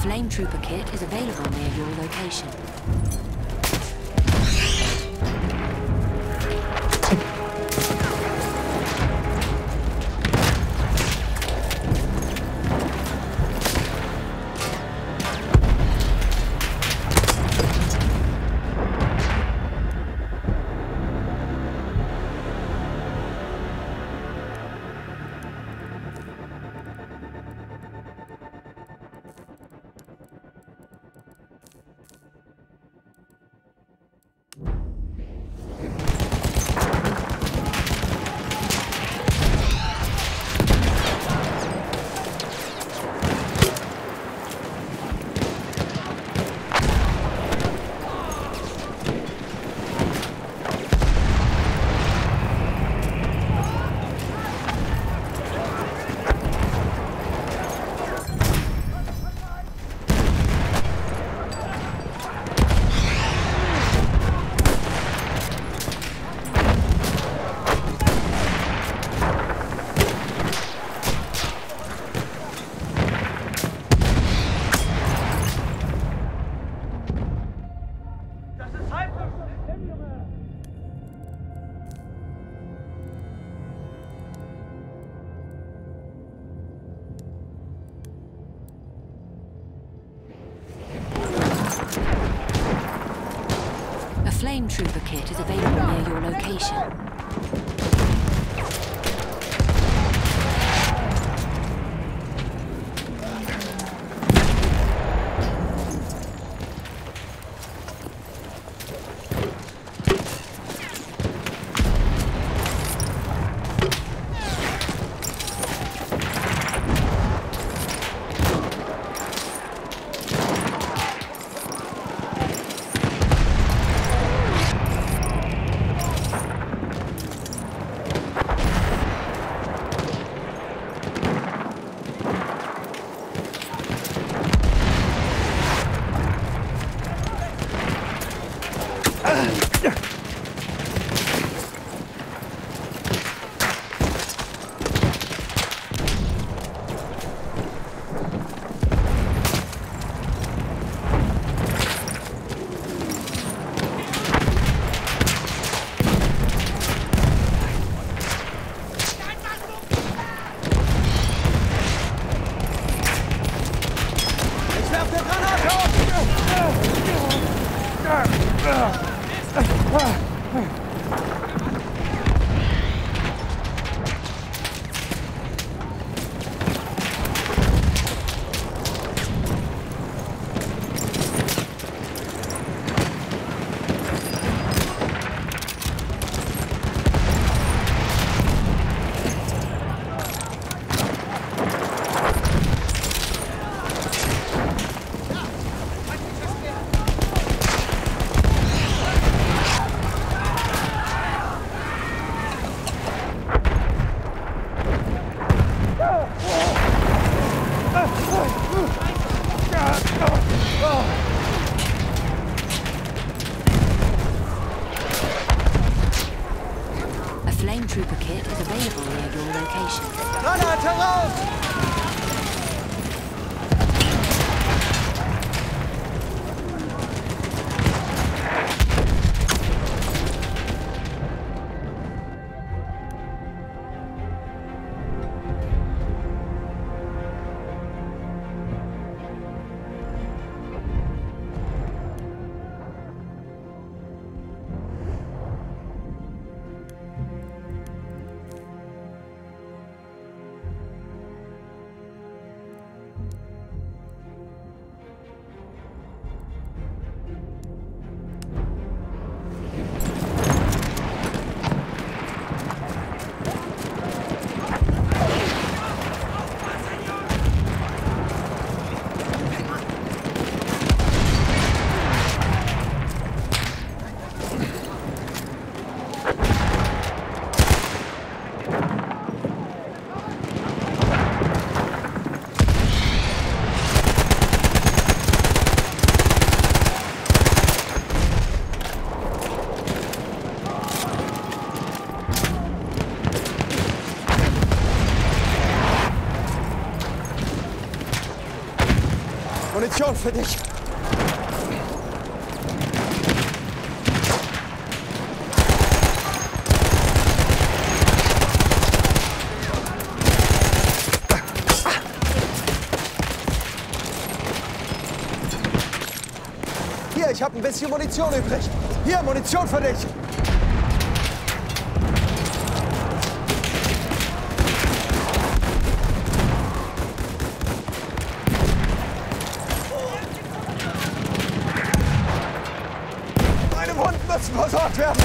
Flame Trooper kit is available near your location. Flame Trooper kit is available near your location. Flame Trooper kit is available near your location. Granate raus! Munition für dich. Hier, ich habe ein bisschen Munition übrig. Hier, Munition für dich. Meine Wunden müssen versorgt werden.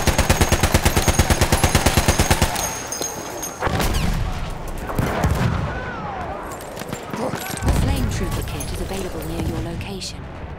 A flame trooper kit is available near your location.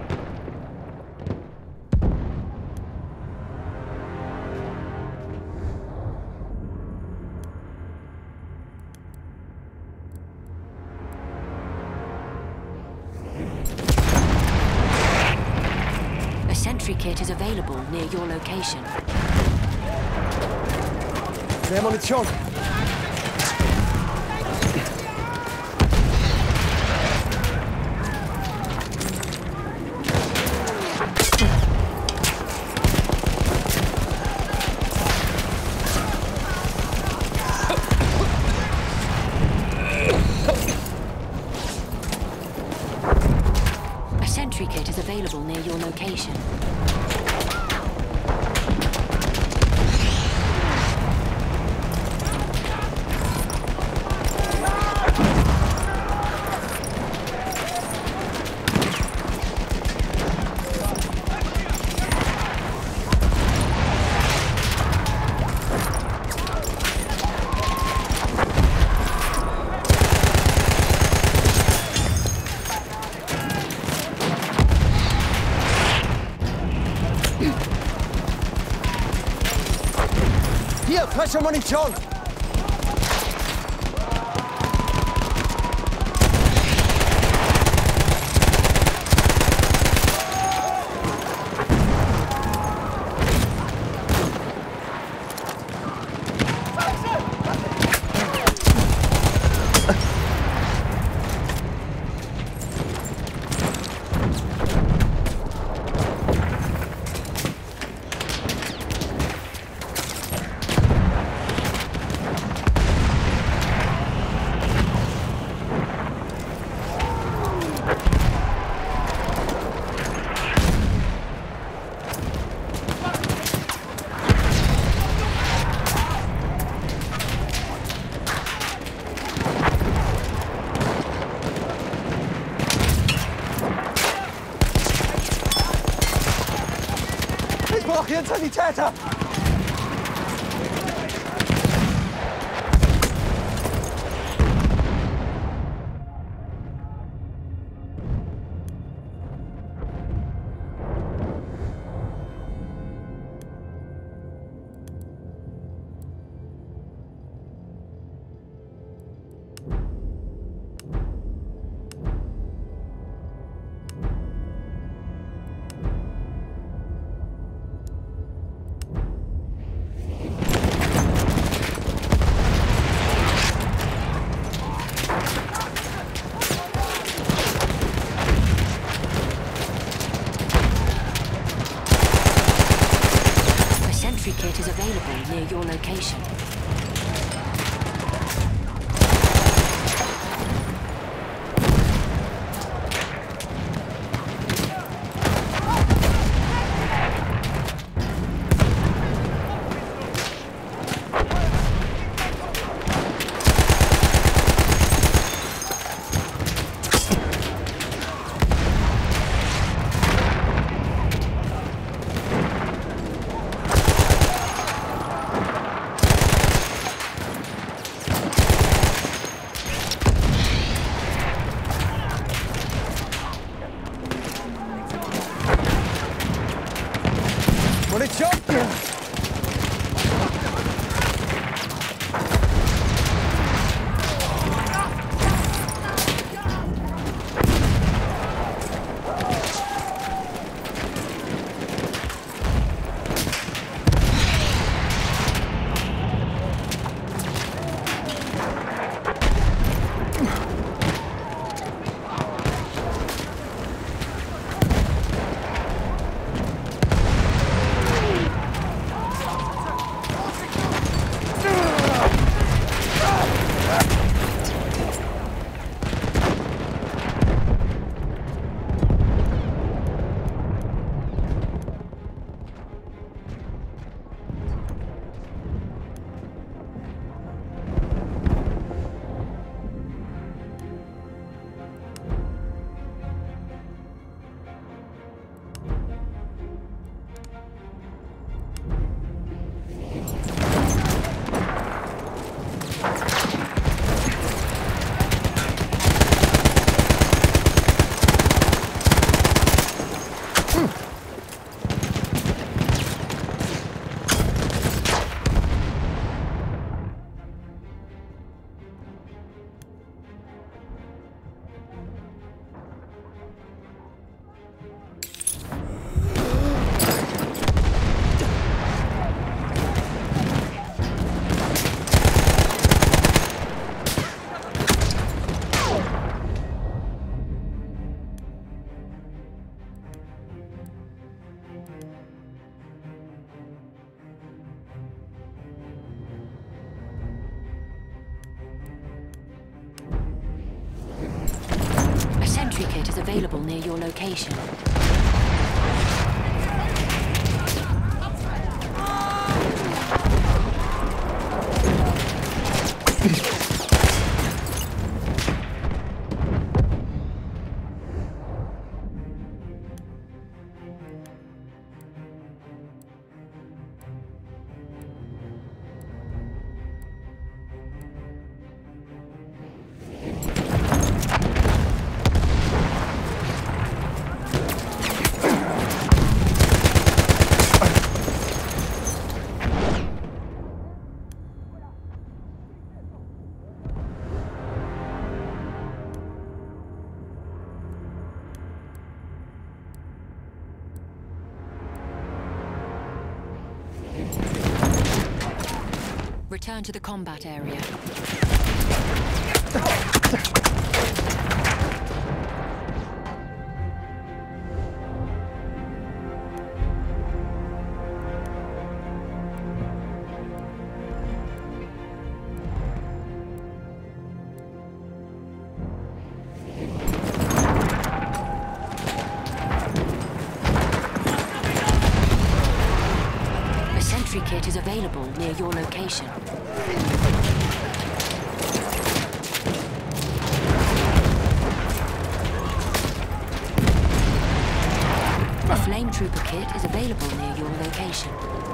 A sentry kit is available near your location. Mehr Munition. A sentry kit is available near your location. Hier, frische Munition. Ich brauche hier einen Sanitäter. Kit is available near your location. Munition! is available near your location. Return to the combat area. A sentry kit is available near your location. A flame trooper kit is available near your location.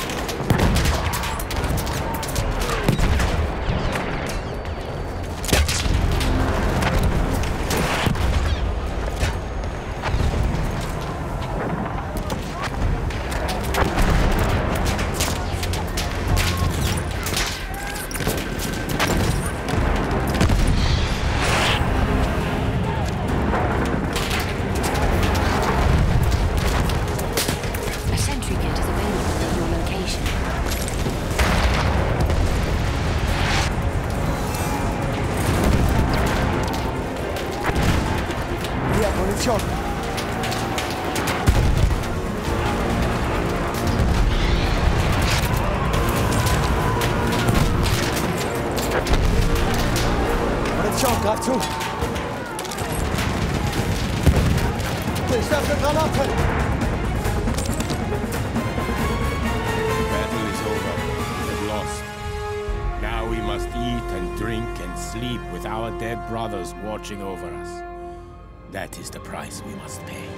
Munition! Munition, greif zu! Ich werfe Granaten! Battle is over. We have lost. Now we must eat and drink and sleep with our dead brothers watching over us. That is the price we must pay.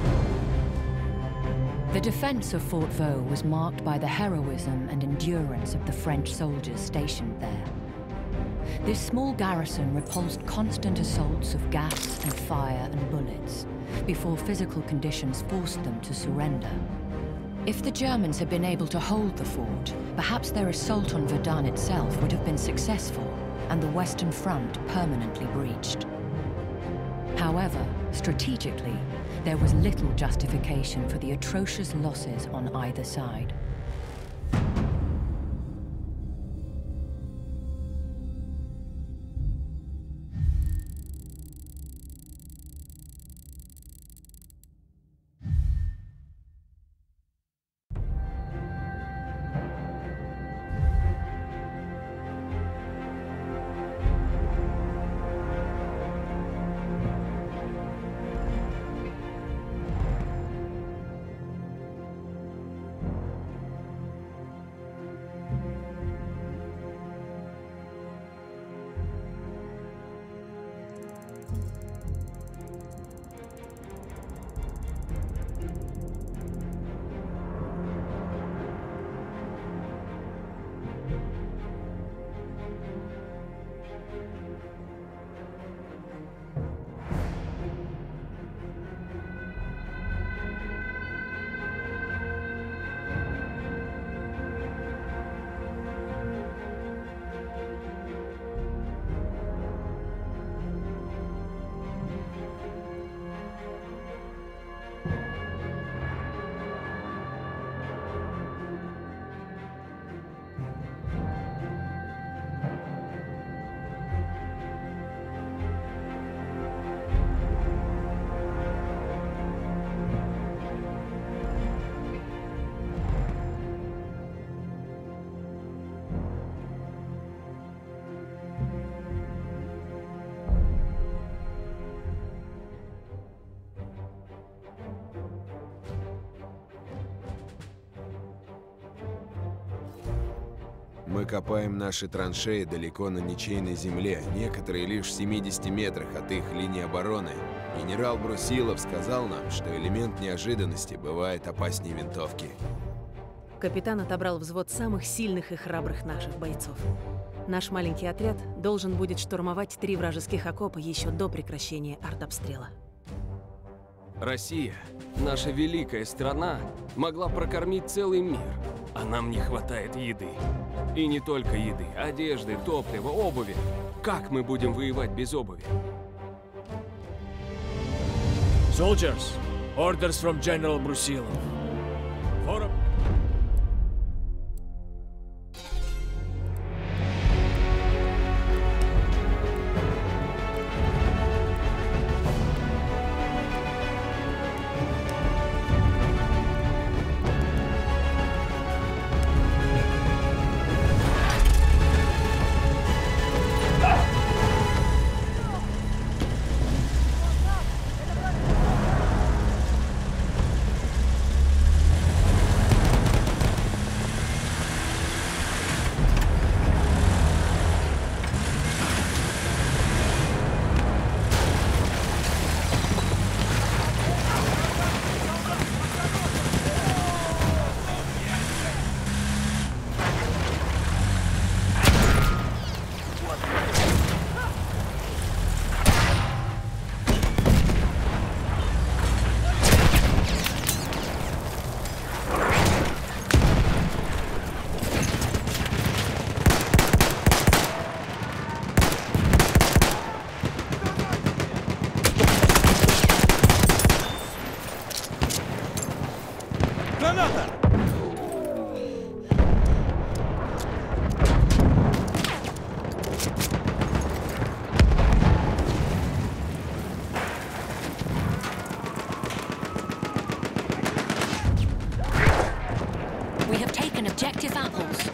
The defense of Fort Vaux was marked by the heroism and endurance of the French soldiers stationed there. This small garrison repulsed constant assaults of gas and fire and bullets before physical conditions forced them to surrender. If the Germans had been able to hold the fort, perhaps their assault on Verdun itself would have been successful and the Western Front permanently breached. However, strategically, there was little justification for the atrocious losses on either side. Мы копаем наши траншеи далеко на ничейной земле, некоторые лишь в 70 метрах от их линии обороны. Генерал Брусилов сказал нам, что элемент неожиданности бывает опаснее винтовки. Капитан отобрал взвод самых сильных и храбрых наших бойцов. Наш маленький отряд должен будет штурмовать 3 вражеских окопа еще до прекращения артобстрела. Россия, наша великая страна, могла прокормить целый мир, а нам не хватает еды. И не только еды, одежды, топлива, обуви. Как мы будем воевать без обуви? Soldiers, orders from General Brusilov. For We have taken objective apples.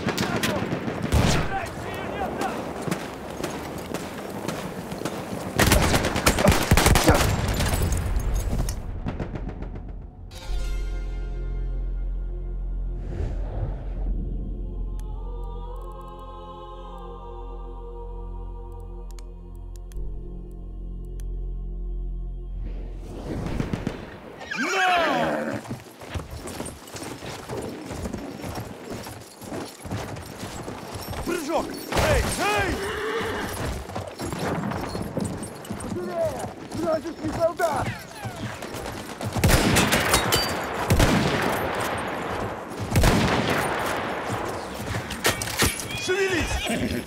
Прыжок! Эй! Эй! Вражеский солдат! Шевелись!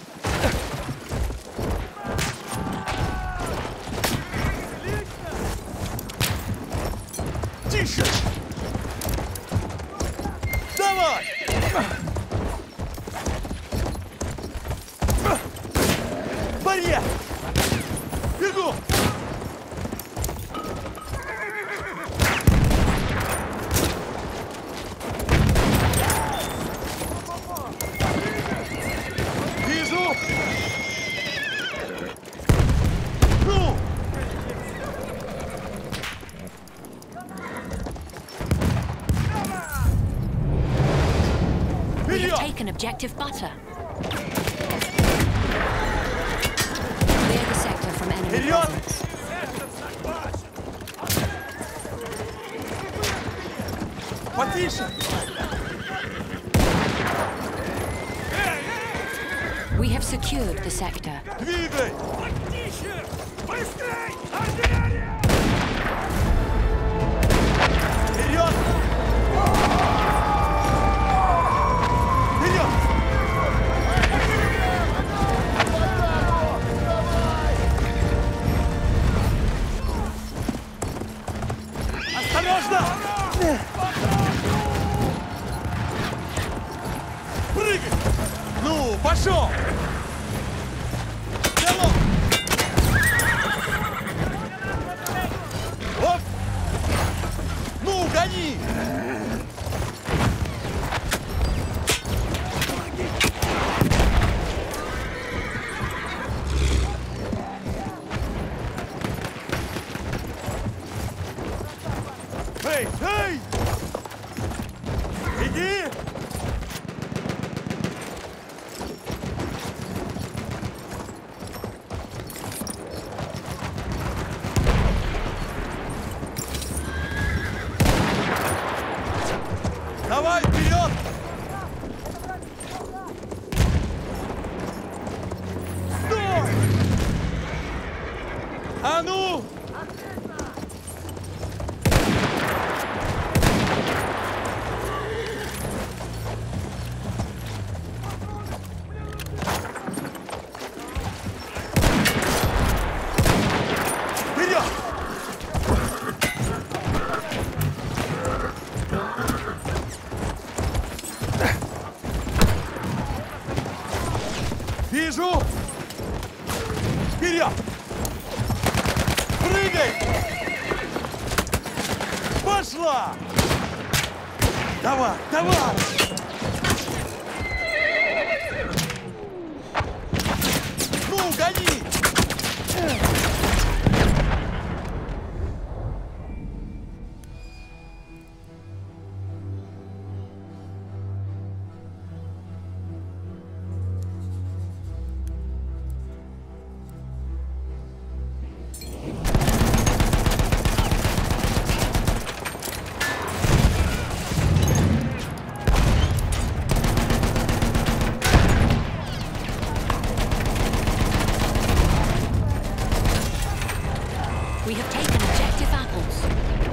Тише! Давай! Барьер! Бегу! Вижу! Ну! We have Вперед! taken objective butter. Clear the sector from enemy Вперед! presence. Потише! We have secured the sector. Двигай! Вперед! Вперед! Осторожно! Прыгай! Ну, пошел! Стрелок! Оп! Ну, гони! Эй! Эй! Иди! пошла! Давай, давай! Ну, гони! We have taken objective apples.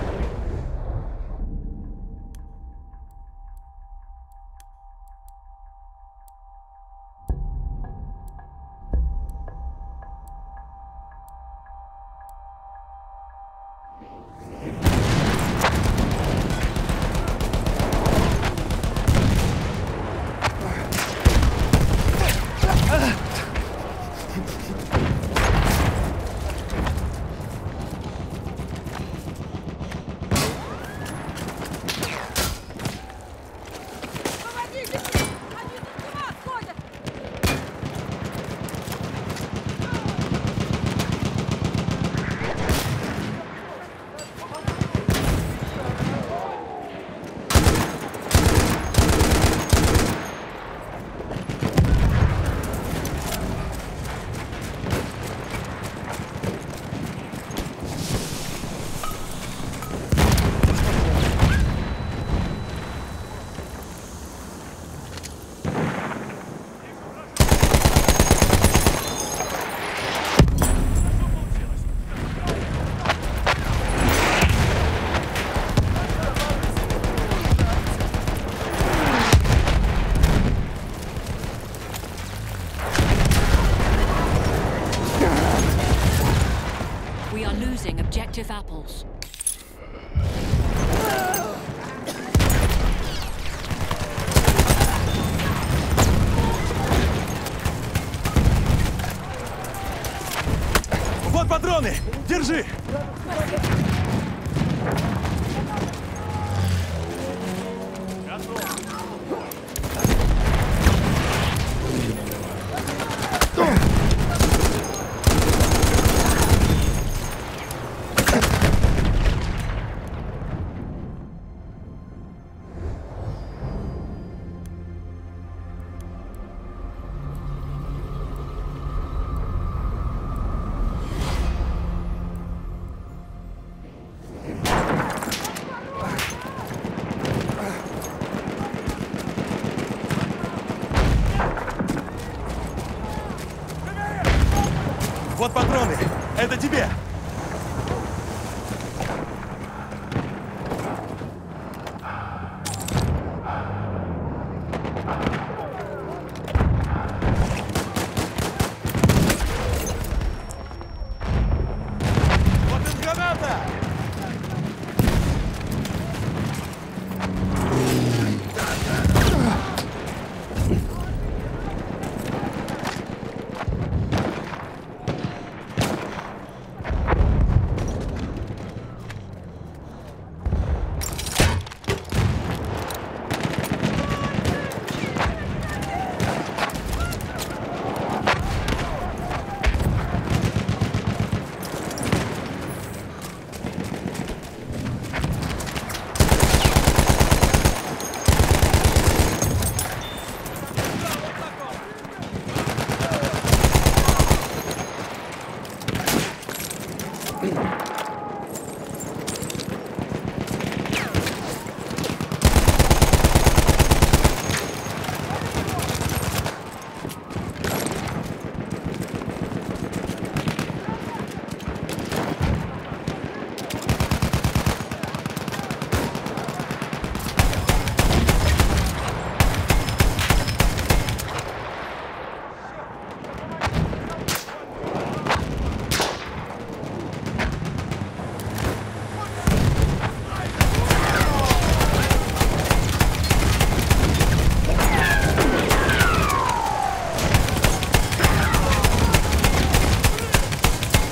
We are losing objective apples. Вот патроны! Держи! Вот патроны! Это тебе!